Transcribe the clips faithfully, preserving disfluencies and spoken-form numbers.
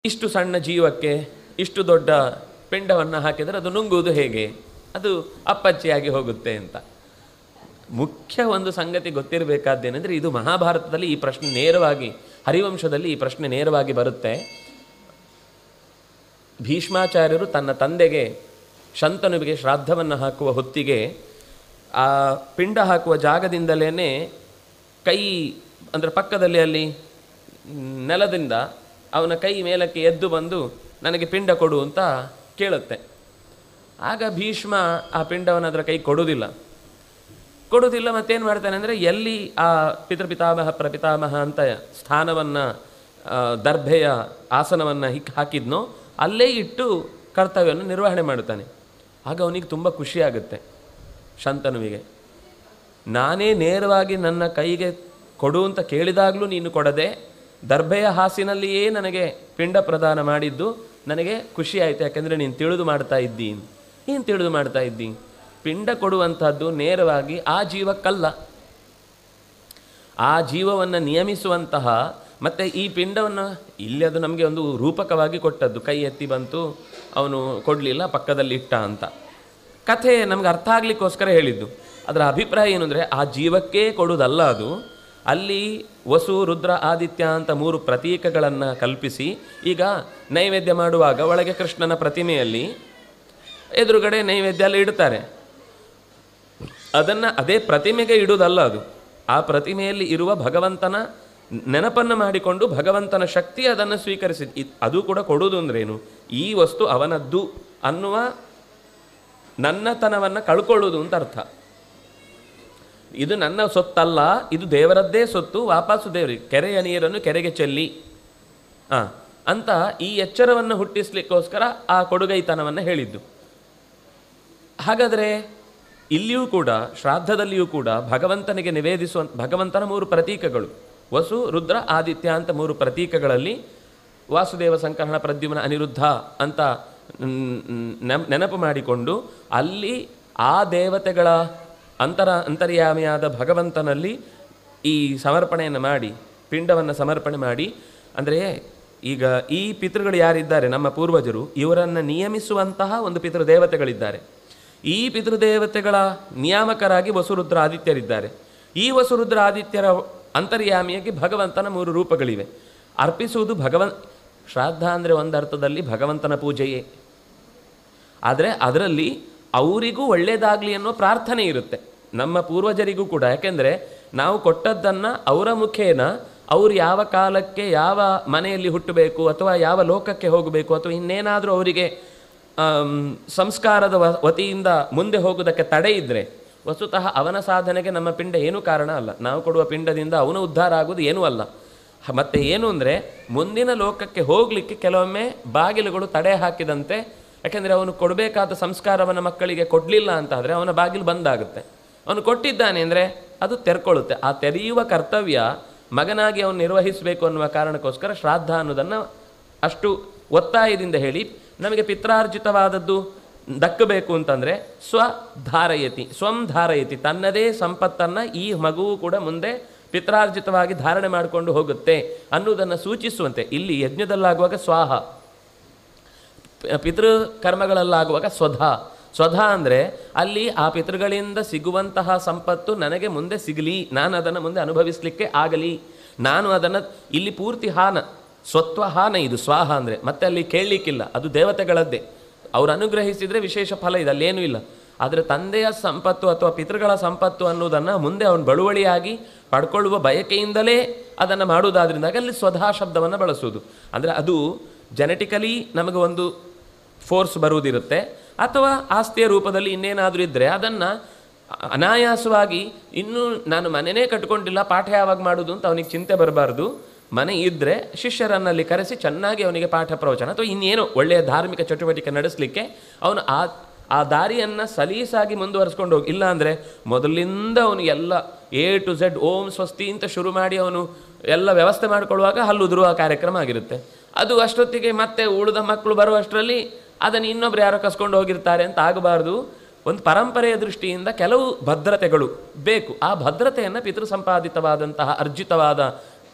ಇಷ್ಟು ಸಣ್ಣ ಜೀವಕ್ಕೆ ಇಷ್ಟು ದೊಡ್ಡ ಪಿಂಡವನ್ನು ಹಾಕಿದರೆ ಅದು ನುಂಗುವುದು ಹೇಗೆ, ಅದು ಅಪ್ಪಚ್ಚಿಯಾಗಿ ಹೋಗುತ್ತೆ ಅಂತ. ಮುಖ್ಯ ಒಂದು ಸಂಗತಿ ಗೊತ್ತಿರಬೇಕಾದ್ದೇನೆಂದರೆ, ಇದು ಮಹಾಭಾರತದಲ್ಲಿ ಈ ಪ್ರಶ್ನೆ ನೇರವಾಗಿ, ಹರಿವಂಶದಲ್ಲಿ ಈ ಪ್ರಶ್ನೆ ನೇರವಾಗಿ ಬರುತ್ತೆ. ಭೀಷ್ಮಾಚಾರ್ಯರು ತನ್ನ ತಂದೆಗೆ ಶಂತನುವಿಗೆ ಶ್ರಾದ್ದವನ್ನು ಹಾಕುವ ಹೊತ್ತಿಗೆ ಆ ಪಿಂಡ ಹಾಕುವ ಜಾಗದಿಂದಲೇ ಕೈ ಅಂದರೆ ಪಕ್ಕದಲ್ಲಿ ಅಲ್ಲಿ ನೆಲದಿಂದ ಅವನ ಕೈ ಮೇಲಕ್ಕೆ ಎದ್ದು ಬಂದು ನನಗೆ ಪಿಂಡ ಕೊಡು ಅಂತ ಕೇಳುತ್ತೆ. ಆಗ ಭೀಷ್ಮ ಆ ಪಿಂಡವನ್ನು ಅದರ ಕೈ ಕೊಡುವುದಿಲ್ಲ ಕೊಡುವುದಿಲ್ಲ ಮತ್ತೇನು ಮಾಡ್ತಾನೆ ಅಂದರೆ, ಎಲ್ಲಿ ಆ ಪಿತೃಪಿತಾಮಹ ಪ್ರಪಿತಾಮಹ ಅಂತ ಸ್ಥಾನವನ್ನು ದರ್ಭೆಯ ಆಸನವನ್ನು ಹಿಕ್ ಹಾಕಿದ್ನೋ ಅಲ್ಲೇ ಇಟ್ಟು ಕರ್ತವ್ಯವನ್ನು ನಿರ್ವಹಣೆ ಮಾಡುತ್ತಾನೆ. ಆಗ ಅವನಿಗೆ ತುಂಬ ಖುಷಿಯಾಗುತ್ತೆ ಶಂತನುವಿಗೆ. ನಾನೇ ನೇರವಾಗಿ ನನ್ನ ಕೈಗೆ ಕೊಡು ಅಂತ ಕೇಳಿದಾಗಲೂ ನೀನು ಕೊಡದೆ ದರ್ಭೆಯ ಹಾಸಿನಲ್ಲಿಯೇ ನನಗೆ ಪಿಂಡ ಪ್ರದಾನ ಮಾಡಿದ್ದು ನನಗೆ ಖುಷಿ ಆಯಿತು, ಯಾಕೆಂದರೆ ನೀನು ತಿಳಿದು ಮಾಡ್ತಾ ಇದ್ದಿ. ಏನು ತಿಳಿದು ಮಾಡ್ತಾ ಇದ್ದಿ? ಪಿಂಡ ಕೊಡುವಂಥದ್ದು ನೇರವಾಗಿ ಆ ಜೀವಕ್ಕಲ್ಲ, ಆ ಜೀವವನ್ನು ನಿಯಮಿಸುವಂತಹ, ಮತ್ತು ಈ ಪಿಂಡವನ್ನು ಇಲ್ಲಿ ಅದು ನಮಗೆ ಒಂದು ರೂಪಕವಾಗಿ ಕೊಟ್ಟದ್ದು. ಕೈ ಎತ್ತಿ ಬಂತು, ಅವನು ಕೊಡಲಿಲ್ಲ, ಪಕ್ಕದಲ್ಲಿ ಇಟ್ಟ ಅಂತ ಕಥೆ ನಮ್ಗೆ ಅರ್ಥ ಆಗಲಿಕ್ಕೋಸ್ಕರ ಹೇಳಿದ್ದು. ಅದರ ಅಭಿಪ್ರಾಯ ಏನು ಅಂದರೆ, ಆ ಜೀವಕ್ಕೇ ಕೊಡುವುದಲ್ಲ ಅದು. ಅಲ್ಲಿ ವಸು ರುದ್ರ ಆದಿತ್ಯ ಅಂತ ಮೂರು ಪ್ರತೀಕಗಳನ್ನು ಕಲ್ಪಿಸಿ, ಈಗ ನೈವೇದ್ಯ ಮಾಡುವಾಗ ಒಳಗೆ ಕೃಷ್ಣನ ಪ್ರತಿಮೆಯಲ್ಲಿ ಎದುರುಗಡೆ ನೈವೇದ್ಯ ಎಲ್ಲ ಇಡ್ತಾರೆ. ಅದನ್ನು ಅದೇ ಪ್ರತಿಮೆಗೆ ಇಡುವುದಲ್ಲ ಅದು, ಆ ಪ್ರತಿಮೆಯಲ್ಲಿ ಇರುವ ಭಗವಂತನ ನೆನಪನ್ನು ಮಾಡಿಕೊಂಡು ಭಗವಂತನ ಶಕ್ತಿ ಅದನ್ನು ಸ್ವೀಕರಿಸಿ, ಅದು ಕೂಡ ಕೊಡುವುದು ಅಂದ್ರೇನು, ಈ ವಸ್ತು ಅವನದ್ದು ಅನ್ನುವ ನನ್ನತನವನ್ನು ಕಳ್ಕೊಳ್ಳೋದು ಅಂತ ಅರ್ಥ. ಇದು ನನ್ನ ಸೊತ್ತಲ್ಲ, ಇದು ದೇವರದ್ದೇ ಸೊತ್ತು, ವಾಪಸ್ಸು ದೇವರಿಗೆ, ಕೆರೆಯ ನೀರನ್ನು ಕೆರೆಗೆ ಚೆಲ್ಲಿ ಹಾಂ ಅಂತ ಈ ಎಚ್ಚರವನ್ನು ಹುಟ್ಟಿಸ್ಲಿಕ್ಕೋಸ್ಕರ ಆ ಕೊಡುಗೈತನವನ್ನು ಹೇಳಿದ್ದು. ಹಾಗಾದರೆ ಇಲ್ಲಿಯೂ ಕೂಡ ಶ್ರಾದ್ದದಲ್ಲಿಯೂ ಕೂಡ ಭಗವಂತನಿಗೆ ನಿವೇದಿಸುವ ಭಗವಂತನ ಮೂರು ಪ್ರತೀಕಗಳು, ವಸು ರುದ್ರ ಆದಿತ್ಯ ಅಂತ ಮೂರು ಪ್ರತೀಕಗಳಲ್ಲಿ ವಾಸುದೇವ ಸಂಕರ್ಷಣ ಪ್ರದ್ಯುಮ್ನ ಅನಿರುದ್ಧ ಅಂತ ನೆನಪು ಮಾಡಿಕೊಂಡು ಅಲ್ಲಿ ಆ ದೇವತೆಗಳ ಅಂತರ ಅಂತರ್ಯಾಮಿಯಾದ ಭಗವಂತನಲ್ಲಿ ಈ ಸಮರ್ಪಣೆಯನ್ನು ಮಾಡಿ, ಪಿಂಡವನ್ನು ಸಮರ್ಪಣೆ ಮಾಡಿ, ಅಂದರೆ ಈಗ ಈ ಪಿತೃಗಳು ಯಾರಿದ್ದಾರೆ ನಮ್ಮ ಪೂರ್ವಜರು, ಇವರನ್ನು ನಿಯಮಿಸುವಂತಹ ಒಂದು ಪಿತೃದೇವತೆಗಳಿದ್ದಾರೆ. ಈ ಪಿತೃದೇವತೆಗಳ ನಿಯಾಮಕರಾಗಿ ವಸುರುದ್ರ ಆದಿತ್ಯರಿದ್ದಾರೆ. ಈ ವಸುರುದ್ರ ಆದಿತ್ಯರ ಅಂತರ್ಯಾಮಿಯಾಗಿ ಭಗವಂತನ ಮೂರು ರೂಪಗಳಿವೆ. ಅರ್ಪಿಸುವುದು ಭಗವನ್ ಶ್ರಾದ್ದ ಅಂದರೆ ಒಂದು ಅರ್ಥದಲ್ಲಿ ಭಗವಂತನ ಪೂಜೆಯೇ, ಆದರೆ ಅದರಲ್ಲಿ ಅವರಿಗೂ ಒಳ್ಳೆಯದಾಗಲಿ ಅನ್ನೋ ಪ್ರಾರ್ಥನೆ ಇರುತ್ತೆ, ನಮ್ಮ ಪೂರ್ವಜರಿಗೂ ಕೂಡ. ಯಾಕೆಂದರೆ ನಾವು ಕೊಟ್ಟದ್ದನ್ನು ಅವರ ಮುಖೇನ ಅವರು ಯಾವ ಕಾಲಕ್ಕೆ ಯಾವ ಮನೆಯಲ್ಲಿ ಹುಟ್ಟಬೇಕು ಅಥವಾ ಯಾವ ಲೋಕಕ್ಕೆ ಹೋಗಬೇಕು ಅಥವಾ ಇನ್ನೇನಾದರೂ ಅವರಿಗೆ ಸಂಸ್ಕಾರದ ವತಿಯಿಂದ ಮುಂದೆ ಹೋಗೋದಕ್ಕೆ ತಡೆ ಇದ್ದರೆ ವಸ್ತುತಃ ಅವನ ಸಾಧನೆಗೆ ನಮ್ಮ ಪಿಂಡ ಏನೂ ಕಾರಣ ಅಲ್ಲ. ನಾವು ಕೊಡುವ ಪಿಂಡದಿಂದ ಅವನು ಉದ್ಧಾರ ಆಗೋದು ಏನೂ ಅಲ್ಲ. ಮತ್ತು ಏನು ಅಂದರೆ ಮುಂದಿನ ಲೋಕಕ್ಕೆ ಹೋಗಲಿಕ್ಕೆ ಕೆಲವೊಮ್ಮೆ ಬಾಗಿಲುಗಳು ತಡೆ ಹಾಕಿದಂತೆ, ಯಾಕೆಂದರೆ ಅವನು ಕೊಡಬೇಕಾದ ಸಂಸ್ಕಾರವನ್ನು ಮಕ್ಕಳಿಗೆ ಕೊಡಲಿಲ್ಲ ಅಂತಾದರೆ ಅವನ ಬಾಗಿಲು ಬಂದಾಗುತ್ತೆ. ಅವನು ಕೊಟ್ಟಿದ್ದಾನೆ ಅಂದರೆ ಅದು ತೆರ್ಕೊಳ್ಳುತ್ತೆ. ಆ ತೆರೆಯುವ ಕರ್ತವ್ಯ ಮಗನಾಗಿ ಅವನು ನಿರ್ವಹಿಸಬೇಕು ಅನ್ನುವ ಕಾರಣಕ್ಕೋಸ್ಕರ ಶ್ರಾದ್ದ ಅನ್ನೋದನ್ನು ಅಷ್ಟು ಒತ್ತಾಯದಿಂದ ಹೇಳಿ, ನಮಗೆ ಪಿತ್ರಾರ್ಜಿತವಾದದ್ದು ದಕ್ಕಬೇಕು ಅಂತಂದರೆ ಸ್ವಧಾರಯತಿ ಸ್ವಂ ಧಾರಯತಿ, ತನ್ನದೇ ಸಂಪತ್ತನ್ನು ಈ ಮಗುವು ಕೂಡ ಮುಂದೆ ಪಿತ್ರಾರ್ಜಿತವಾಗಿ ಧಾರಣೆ ಮಾಡಿಕೊಂಡು ಹೋಗುತ್ತೆ ಅನ್ನುವುದನ್ನು ಸೂಚಿಸುವಂತೆ ಇಲ್ಲಿ ಯಜ್ಞದಲ್ಲಾಗುವಾಗ ಸ್ವಾಹ, ಪಿತೃಕರ್ಮಗಳಲ್ಲಾಗುವಾಗ ಸ್ವಧಾ. ಸ್ವಧಾ ಅಂದರೆ ಅಲ್ಲಿ ಆ ಪಿತೃಗಳಿಂದ ಸಿಗುವಂತಹ ಸಂಪತ್ತು ನನಗೆ ಮುಂದೆ ಸಿಗಲಿ, ನಾನು ಅದನ್ನು ಮುಂದೆ ಅನುಭವಿಸಲಿಕ್ಕೆ ಆಗಲಿ, ನಾನು ಅದನ್ನು ಇಲ್ಲಿ ಪೂರ್ತಿ ಹಾನ ಸ್ವತ್ವ ಹಾನ ಇದು ಸ್ವಾಹ ಅಂದರೆ. ಮತ್ತೆ ಅಲ್ಲಿ ಕೇಳಲಿಕ್ಕಿಲ್ಲ, ಅದು ದೇವತೆಗಳದ್ದೇ, ಅವರು ಅನುಗ್ರಹಿಸಿದರೆ ವಿಶೇಷ ಫಲ ಇದೆ, ಅಲ್ಲೇನೂ ಇಲ್ಲ. ಆದರೆ ತಂದೆಯ ಸಂಪತ್ತು ಅಥವಾ ಪಿತೃಗಳ ಸಂಪತ್ತು ಅನ್ನೋದನ್ನು ಮುಂದೆ ಅವನು ಬಳುವಳಿಯಾಗಿ ಪಡ್ಕೊಳ್ಳುವ ಬಯಕೆಯಿಂದಲೇ ಅದನ್ನು ಮಾಡುವುದಾದ್ರಿಂದಾಗ ಅಲ್ಲಿ ಸ್ವಧಾ ಶಬ್ದವನ್ನು ಬಳಸುವುದು. ಅಂದರೆ ಅದು ಜೆನೆಟಿಕಲಿ ನಮಗೆ ಒಂದು ಫೋರ್ಸ್ ಬರುವುದಿರುತ್ತೆ, ಅಥವಾ ಆಸ್ತಿಯ ರೂಪದಲ್ಲಿ ಇನ್ನೇನಾದರೂ ಇದ್ದರೆ ಅದನ್ನು ಅನಾಯಾಸವಾಗಿ, ಇನ್ನೂ ನಾನು ಮನೆಯೇ ಕಟ್ಕೊಂಡಿಲ್ಲ ಪಾಠ ಯಾವಾಗ ಮಾಡೋದು ಅಂತ ಅವನಿಗೆ ಚಿಂತೆ ಬರಬಾರ್ದು. ಮನೆ ಇದ್ದರೆ ಶಿಷ್ಯರನ್ನಲ್ಲಿ ಕರೆಸಿ ಚೆನ್ನಾಗಿ ಅವನಿಗೆ ಪಾಠ ಪ್ರವಚನ ಅಥವಾ ಇನ್ನೇನೋ ಒಳ್ಳೆಯ ಧಾರ್ಮಿಕ ಚಟುವಟಿಕೆ ನಡೆಸಲಿಕ್ಕೆ ಅವನು ಆ ಆ ದಾರಿಯನ್ನು ಸಲೀಸಾಗಿ ಮುಂದುವರಿಸ್ಕೊಂಡು ಹೋಗಿ. ಇಲ್ಲ ಅಂದರೆ ಮೊದಲಿಂದ ಅವನು ಎಲ್ಲ ಎ ಟು ಝೆಡ್ ಓಂ ಸ್ವಸ್ತಿ ಅಂತ ಶುರು ಮಾಡಿ ಅವನು ಎಲ್ಲ ವ್ಯವಸ್ಥೆ ಮಾಡಿಕೊಳ್ಳುವಾಗ ಹಲ್ಲುದುರುವ ಕಾರ್ಯಕ್ರಮ ಆಗಿರುತ್ತೆ. ಅದು ಅಷ್ಟೊತ್ತಿಗೆ ಮತ್ತೆ ಉಳಿದ ಮಕ್ಕಳು ಬರುವಷ್ಟರಲ್ಲಿ ಅದನ್ನು ಇನ್ನೊಬ್ರು ಯಾರೋ ಕಸ್ಕೊಂಡು ಹೋಗಿರ್ತಾರೆ ಅಂತ ಆಗಬಾರ್ದು. ಒಂದು ಪರಂಪರೆಯ ದೃಷ್ಟಿಯಿಂದ ಕೆಲವು ಭದ್ರತೆಗಳು ಬೇಕು. ಆ ಭದ್ರತೆಯನ್ನು ಪಿತೃ ಸಂಪಾದಿತವಾದಂತಹ ಅರ್ಜಿತವಾದ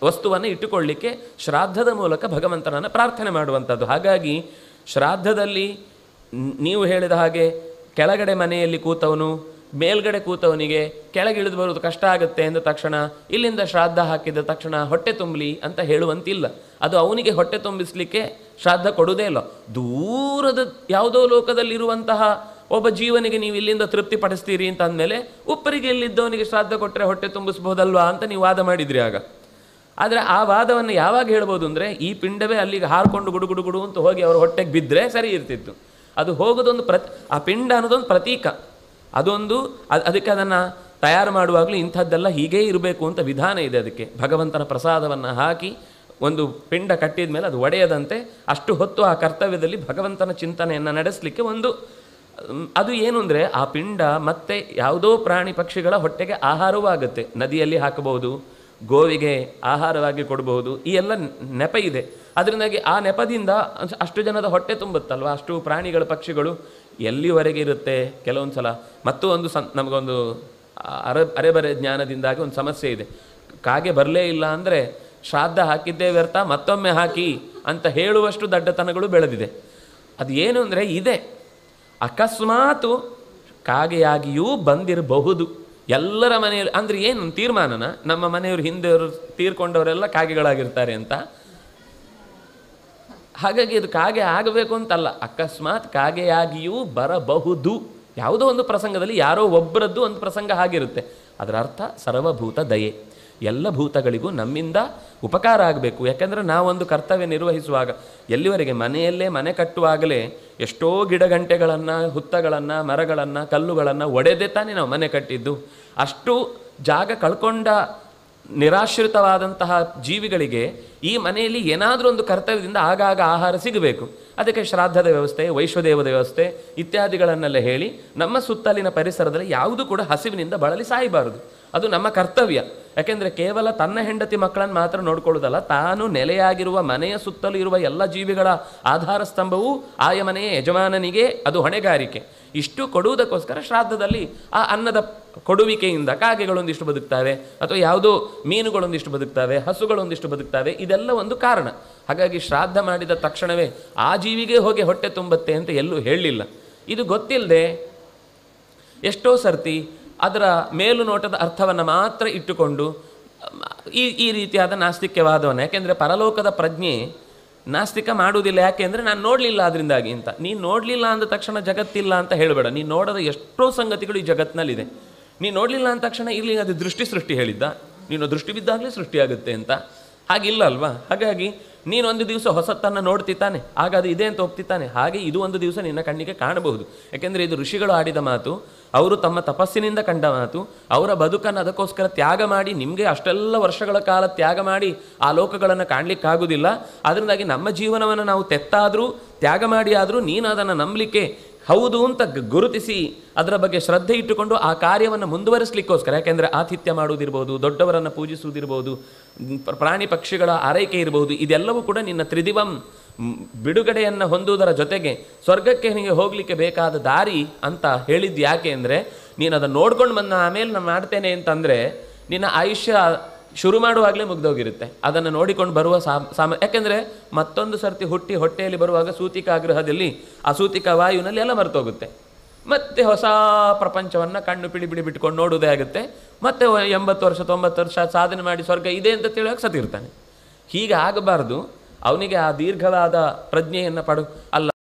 ವಸ್ತುವನ್ನು ಇಟ್ಟುಕೊಳ್ಳಿಕ್ಕೆ ಶ್ರಾದ್ದದ ಮೂಲಕ ಭಗವಂತನನ್ನು ಪ್ರಾರ್ಥನೆ ಮಾಡುವಂಥದ್ದು. ಹಾಗಾಗಿ ಶ್ರಾದ್ದದಲ್ಲಿ ನೀವು ಹೇಳಿದ ಹಾಗೆ ಕೆಳಗಡೆ ಮನೆಯಲ್ಲಿ ಕೂತವನು ಮೇಲ್ಗಡೆ ಕೂತವನಿಗೆ ಕೆಳಗಿಳಿದು ಬರುವುದು ಕಷ್ಟ ಆಗುತ್ತೆ ಎಂದ ತಕ್ಷಣ ಇಲ್ಲಿಂದ ಶ್ರಾದ್ದ ಹಾಕಿದ ತಕ್ಷಣ ಹೊಟ್ಟೆ ತುಂಬಲಿ ಅಂತ ಹೇಳುವಂತಿಲ್ಲ. ಅದು ಅವನಿಗೆ ಹೊಟ್ಟೆ ತುಂಬಿಸಲಿಕ್ಕೆ ಶ್ರಾದ್ದ ಕೊಡುವುದೇ ಇಲ್ಲ. ದೂರದ ಯಾವುದೋ ಲೋಕದಲ್ಲಿರುವಂತಹ ಒಬ್ಬ ಜೀವನಿಗೆ ನೀವು ಇಲ್ಲಿಂದ ತೃಪ್ತಿ ಪಡಿಸ್ತೀರಿ ಅಂತ ಅಂದಮೇಲೆ ಉಪ್ಪರಿಗೆ ಇಲ್ಲಿದ್ದವನಿಗೆ ಶ್ರಾದ್ದ ಕೊಟ್ಟರೆ ಹೊಟ್ಟೆ ತುಂಬಿಸ್ಬೋದಲ್ವಾ ಅಂತ ನೀವು ವಾದ ಮಾಡಿದ್ರಿ ಆಗ. ಆದರೆ ಆ ವಾದವನ್ನು ಯಾವಾಗ ಹೇಳ್ಬೋದು ಅಂದರೆ ಈ ಪಿಂಡವೇ ಅಲ್ಲಿಗೆ ಹಾರ್ಕೊಂಡು ಗುಡು ಗುಡು ಗುಡು ಅಂತ ಹೋಗಿ ಅವ್ರ ಹೊಟ್ಟೆಗೆ ಬಿದ್ದರೆ ಸರಿ ಇರ್ತಿತ್ತು. ಅದು ಹೋಗೋದೊಂದು ಪ್ರತಿ ಆ ಪಿಂಡ ಅನ್ನೋದೊಂದು ಪ್ರತೀಕ, ಅದೊಂದು ಅದು ಅದಕ್ಕೆ ಅದನ್ನು ತಯಾರು ಮಾಡುವಾಗಲೂ ಇಂಥದ್ದೆಲ್ಲ ಹೀಗೇ ಇರಬೇಕು ಅಂತ ವಿಧಾನ ಇದೆ. ಅದಕ್ಕೆ ಭಗವಂತನ ಪ್ರಸಾದವನ್ನು ಹಾಕಿ ಒಂದು ಪಿಂಡ ಕಟ್ಟಿದ ಮೇಲೆ ಅದು ಒಡೆಯದಂತೆ ಅಷ್ಟು ಹೊತ್ತು ಆ ಕರ್ತವ್ಯದಲ್ಲಿ ಭಗವಂತನ ಚಿಂತನೆಯನ್ನು ನಡೆಸಲಿಕ್ಕೆ ಒಂದು ಅದು ಏನು ಅಂದರೆ ಆ ಪಿಂಡ ಮತ್ತೆ ಯಾವುದೋ ಪ್ರಾಣಿ ಪಕ್ಷಿಗಳ ಹೊಟ್ಟೆಗೆ ಆಹಾರವೂ ಆಗುತ್ತೆ. ನದಿಯಲ್ಲಿ ಹಾಕಬಹುದು, ಗೋವಿಗೆ ಆಹಾರವಾಗಿ ಕೊಡಬಹುದು, ಈ ಎಲ್ಲ ನೆಪ ಇದೆ. ಅದರಿಂದಾಗಿ ಆ ನೆಪದಿಂದ ಅಷ್ಟು ಜನದ ಹೊಟ್ಟೆ ತುಂಬುತ್ತಲ್ವ, ಅಷ್ಟು ಪ್ರಾಣಿಗಳ ಪಕ್ಷಿಗಳು ಎಲ್ಲಿವರೆಗೆ ಇರುತ್ತೆ. ಕೆಲವೊಂದು ಸಲ ಮತ್ತೂ ಒಂದು ಸಂ ನಮಗೊಂದು ಅರ ಅರೆಬರೆ ಜ್ಞಾನದಿಂದಾಗಿ ಒಂದು ಸಮಸ್ಯೆ ಇದೆ. ಕಾಗೆ ಬರಲೇ ಇಲ್ಲ ಅಂದರೆ ಶ್ರಾದ್ದ ಹಾಕಿದ್ದೇ ವ್ಯರ್ಥ, ಮತ್ತೊಮ್ಮೆ ಹಾಕಿ ಅಂತ ಹೇಳುವಷ್ಟು ದಡ್ಡತನಗಳು ಬೆಳೆದಿದೆ. ಅದು ಏನು ಅಂದರೆ ಇದೆ, ಅಕಸ್ಮಾತು ಕಾಗೆಯಾಗಿಯೂ ಬಂದಿರಬಹುದು ಎಲ್ಲರ ಮನೆಯಲ್ಲಿ. ಅಂದರೆ ಏನು ತೀರ್ಮಾನನ ನಮ್ಮ ಮನೆಯವರು ಹಿಂದೆಯವರು ತೀರ್ಕೊಂಡವರೆಲ್ಲ ಕಾಗೆಗಳಾಗಿರ್ತಾರೆ ಅಂತ. ಹಾಗಾಗಿ ಅದು ಕಾಗೆ ಆಗಬೇಕು ಅಂತಲ್ಲ, ಅಕಸ್ಮಾತ್ ಕಾಗೆಯಾಗಿಯೂ ಬರಬಹುದು. ಯಾವುದೋ ಒಂದು ಪ್ರಸಂಗದಲ್ಲಿ ಯಾರೋ ಒಬ್ಬರದ್ದು ಒಂದು ಪ್ರಸಂಗ ಆಗಿರುತ್ತೆ. ಅದರ ಅರ್ಥ ಸರ್ವಭೂತ ದಯೆ, ಎಲ್ಲ ಭೂತಗಳಿಗೂ ನಮ್ಮಿಂದ ಉಪಕಾರ ಆಗಬೇಕು. ಯಾಕೆಂದರೆ ನಾವೊಂದು ಕರ್ತವ್ಯ ನಿರ್ವಹಿಸುವಾಗ ಎಲ್ಲಿವರೆಗೆ ಮನೆಯಲ್ಲೇ ಮನೆ ಕಟ್ಟುವಾಗಲೇ ಎಷ್ಟೋ ಗಿಡಗಂಟೆಗಳನ್ನು, ಹುತ್ತಗಳನ್ನು, ಮರಗಳನ್ನು, ಕಲ್ಲುಗಳನ್ನು ಒಡೆದೇ ತಾನೇ ನಾವು ಮನೆ ಕಟ್ಟಿದ್ದು. ಅಷ್ಟು ಜಾಗ ಕಳ್ಕೊಂಡ ನಿರಾಶ್ರಿತವಾದಂತಹ ಜೀವಿಗಳಿಗೆ ಈ ಮನೆಯಲ್ಲಿ ಏನಾದರೂ ಒಂದು ಕರ್ತವ್ಯದಿಂದ ಆಗಾಗ ಆಹಾರ ಸಿಗಬೇಕು. ಅದಕ್ಕೆ ಶ್ರಾದ್ದದ ವ್ಯವಸ್ಥೆ, ವೈಶ್ವದೇವದ ವ್ಯವಸ್ಥೆ ಇತ್ಯಾದಿಗಳನ್ನೆಲ್ಲ ಹೇಳಿ ನಮ್ಮ ಸುತ್ತಲಿನ ಪರಿಸರದಲ್ಲಿ ಯಾವುದೂ ಕೂಡ ಹಸಿವಿನಿಂದ ಬಳಲಿ ಸಾಯಬಾರದು. ಅದು ನಮ್ಮ ಕರ್ತವ್ಯ. ಯಾಕೆಂದರೆ ಕೇವಲ ತನ್ನ ಹೆಂಡತಿ ಮಕ್ಕಳನ್ನು ಮಾತ್ರ ನೋಡ್ಕೊಳ್ಳೋದಲ್ಲ, ತಾನು ನೆಲೆಯಾಗಿರುವ ಮನೆಯ ಸುತ್ತಲೂ ಇರುವ ಎಲ್ಲ ಜೀವಿಗಳ ಆಧಾರ ಸ್ತಂಭವೂ ಆಯ ಮನೆಯ ಯಜಮಾನನಿಗೆ ಅದು ಹೊಣೆಗಾರಿಕೆ. ಇಷ್ಟು ಕೊಡುವುದಕ್ಕೋಸ್ಕರ ಶ್ರಾದ್ದದಲ್ಲಿ ಆ ಅನ್ನದ ಕೊಡುವಿಕೆಯಿಂದ ಕಾಗೆಗಳೊಂದಿಷ್ಟು ಬದುಕ್ತವೆ, ಅಥವಾ ಯಾವುದೋ ಮೀನುಗಳೊಂದಿಷ್ಟು ಬದುಕ್ತವೆ, ಹಸುಗಳೊಂದಿಷ್ಟು ಬದುಕ್ತವೆ. ಇದೆಲ್ಲ ಒಂದು ಕಾರಣ. ಹಾಗಾಗಿ ಶ್ರಾದ್ದ ಮಾಡಿದ ತಕ್ಷಣವೇ ಆ ಜೀವಿಗೆ ಹೋಗಿ ಹೊಟ್ಟೆ ತುಂಬುತ್ತೆ ಅಂತ ಎಲ್ಲೂ ಹೇಳಲಿಲ್ಲ. ಇದು ಗೊತ್ತಿಲ್ಲದೆ ಎಷ್ಟೋ ಸರ್ತಿ ಅದರ ಮೇಲು ನೋಟದ ಅರ್ಥವನ್ನು ಮಾತ್ರ ಇಟ್ಟುಕೊಂಡು ಈ ಈ ರೀತಿಯಾದ ನಾಸ್ತಿಕ್ಯವಾದವನ್ನು, ಯಾಕೆಂದರೆ ಪರಲೋಕದ ಪ್ರಜ್ಞೆ ನಾಸ್ತಿಕ ಮಾಡುವುದಿಲ್ಲ. ಯಾಕೆ ಅಂದರೆ ನಾನು ನೋಡಲಿಲ್ಲ ಅದರಿಂದಾಗಿ ಅಂತ. ನೀನು ನೋಡಲಿಲ್ಲ ಅಂದ ತಕ್ಷಣ ಜಗತ್ತಿಲ್ಲ ಅಂತ ಹೇಳಬೇಡ. ನೀನು ನೋಡದ ಎಷ್ಟೋ ಸಂಗತಿಗಳು ಈ ಜಗತ್ತಿನಲ್ಲಿದೆ. ನೀನು ನೋಡಲಿಲ್ಲ ಅಂದ ತಕ್ಷಣ ಇಲ್ಲಿ ಅದು ದೃಷ್ಟಿ ಸೃಷ್ಟಿ ಹೇಳಿದ್ದ, ನೀನು ದೃಷ್ಟಿ ಬಿದ್ದಾಗಲೇ ಸೃಷ್ಟಿಯಾಗುತ್ತೆ ಅಂತ ಹಾಗಿಲ್ಲ ಅಲ್ವಾ. ಹಾಗಾಗಿ ನೀನೊಂದು ದಿವಸ ಹೊಸತನ್ನು ನೋಡ್ತಿದ್ದಾನೆ, ಆಗ ಅದು ಇದೆ ಅಂತ ಒಪ್ತಿದ್ದಾನೆ. ಹಾಗೆ ಇದು ಒಂದು ದಿವಸ ನಿನ್ನ ಕಣ್ಣಿಗೆ ಕಾಣಬಹುದು. ಯಾಕೆಂದರೆ ಇದು ಋಷಿಗಳು ಆಡಿದ ಮಾತು, ಅವರು ತಮ್ಮ ತಪಸ್ಸಿನಿಂದ ಕಂಡ ಮಾತು. ಅವರ ಬದುಕನ್ನು ಅದಕ್ಕೋಸ್ಕರ ತ್ಯಾಗ ಮಾಡಿ, ನಿಮಗೆ ಅಷ್ಟೆಲ್ಲ ವರ್ಷಗಳ ಕಾಲ ತ್ಯಾಗ ಮಾಡಿ ಆ ಲೋಕಗಳನ್ನು ಕಾಣಲಿಕ್ಕಾಗೋದಿಲ್ಲ. ಅದರಿಂದಾಗಿ ನಮ್ಮ ಜೀವನವನ್ನು ನಾವು ತೆತ್ತಾದರೂ ತ್ಯಾಗ ಮಾಡಿ ಆದರೂ ನೀನು ಅದನ್ನು ನಂಬಲಿಕ್ಕೆ ಹೌದು ಅಂತ ಗುರುತಿಸಿ ಅದರ ಬಗ್ಗೆ ಶ್ರದ್ಧೆ ಇಟ್ಟುಕೊಂಡು ಆ ಕಾರ್ಯವನ್ನು ಮುಂದುವರಿಸಲಿಕ್ಕೋಸ್ಕರ, ಯಾಕೆಂದರೆ ಆತಿಥ್ಯ ಮಾಡುವುದಿರ್ಬೋದು, ದೊಡ್ಡವರನ್ನು ಪೂಜಿಸುವುದಿರ್ಬೋದು, ಪ್ರಾಣಿ ಪಕ್ಷಿಗಳ ಆರೈಕೆ ಇರಬಹುದು, ಇದೆಲ್ಲವೂ ಕೂಡ ನಿನ್ನ ತ್ರಿದಿವಂ ಬಿಡುಗಡೆಯನ್ನು ಹೊಂದುವುದರ ಜೊತೆಗೆ ಸ್ವರ್ಗಕ್ಕೆ ನಿನಗೆ ಹೋಗಲಿಕ್ಕೆ ಬೇಕಾದ ದಾರಿ ಅಂತ ಹೇಳಿದ್ದು. ಯಾಕೆ ಅಂದರೆ ನೀನು ಅದನ್ನು ನೋಡ್ಕೊಂಡು ಬಂದ ಆಮೇಲೆ ನಾನು ಮಾಡ್ತೇನೆ ಅಂತಂದರೆ ನಿನ್ನ ಆಯುಷ್ಯ ಶುರು ಮಾಡುವಾಗಲೇ ಮುಗ್ದೋಗಿರುತ್ತೆ. ಅದನ್ನು ನೋಡಿಕೊಂಡು ಬರುವ ಸಾಮ ಯಾಕೆಂದರೆ ಮತ್ತೊಂದು ಸರ್ತಿ ಹುಟ್ಟಿ ಹೊಟ್ಟೆಯಲ್ಲಿ ಬರುವಾಗ ಸೂತಿಕಾಗ್ರಹದಲ್ಲಿ ಆ ಸೂತಿಕಾ ವಾಯುವಿನಲ್ಲಿ ಎಲ್ಲ ಮರೆತೋಗುತ್ತೆ. ಮತ್ತೆ ಹೊಸ ಪ್ರಪಂಚವನ್ನು ಕಣ್ಣು ಪಿಡಿ ಬಿಡಿ ಬಿಟ್ಕೊಂಡು ನೋಡೋದೇ ಆಗುತ್ತೆ. ಮತ್ತೆ ಎಂಬತ್ತು ವರ್ಷ ತೊಂಬತ್ತು ವರ್ಷ ಸಾಧನೆ ಮಾಡಿ ಸ್ವರ್ಗ ಇದೆ ಅಂತ ತಿಳಿಯೋಕೆ ಸತ್ತಿರ್ತಾನೆ. ಹೀಗೆ ಆಗಬಾರ್ದು. ಅವನಿಗೆ ಆ ದೀರ್ಘವಾದ ಪ್ರಜ್ಞೆಯನ್ನು ಪಡು ಅಲ್ಲ